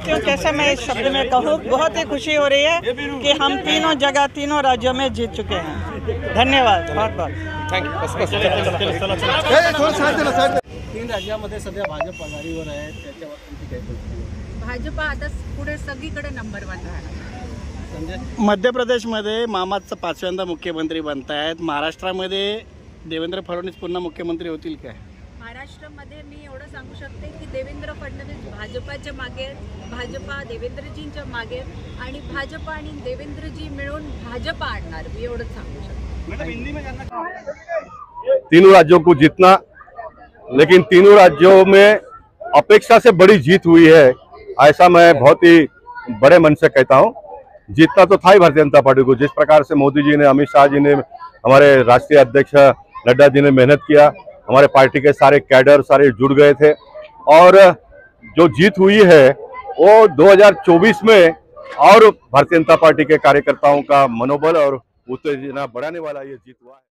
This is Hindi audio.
सकती हूँ, कैसे मैं इस शब्द में कहूँ। बहुत ही खुशी हो रही है कि हम तीनों जगह तीनों राज्यों में जीत चुके हैं। धन्यवाद, बहुत बहुत थँक्यू। तीन राज्यामध्ये सध्या भाजप आघाडीवर आहे, त्याच्यावर तुमची काय प्रतिक्रिया? भाजपा आता पुढे सगळीकडे नंबर 1 राहणार। मध्य प्रदेशमध्ये मामाचं 5व्यांदा मुख्यमंत्री बनतायत। महाराष्ट्रामध्ये देवेंद्र फडणवीस पुन्हा मुख्यमंत्री होतील काय? महाराष्ट्रामध्ये मी एवढं सांगू शकते की देवेंद्र फडणवीस भाजपाच्या मागे, भाजपा देवेंद्रजींच्या मागे आणि भाजपा आणि देवेंद्रजी मिळून भाजपा आणणार, मी एवढंच सांगू शकते। तीनों राज्यों को जीतना, लेकिन तीनों राज्यों में अपेक्षा से बड़ी जीत हुई है, ऐसा मैं बहुत ही बड़े मन से कहता हूं। जीतना तो था ही भारतीय जनता पार्टी को। जिस प्रकार से मोदी जी ने, अमित शाह जी ने, हमारे राष्ट्रीय अध्यक्ष नड्डा जी ने मेहनत किया, हमारे पार्टी के सारे कैडर सारे जुड़ गए थे, और जो जीत हुई है वो 2024 में और भारतीय जनता पार्टी के कार्यकर्ताओं का मनोबल और उत्तेजना बढ़ाने वाला ये जीत हुआ है।